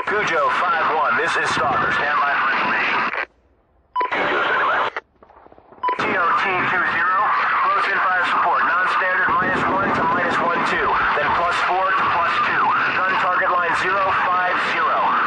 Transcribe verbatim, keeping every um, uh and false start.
Cujo five one, this is Stalker. Stand by for information. Cujo, stand by. T O T two zero, close in fire support. Non-standard minus one to minus one two. Then plus four to plus two. Gun target line zero five zero.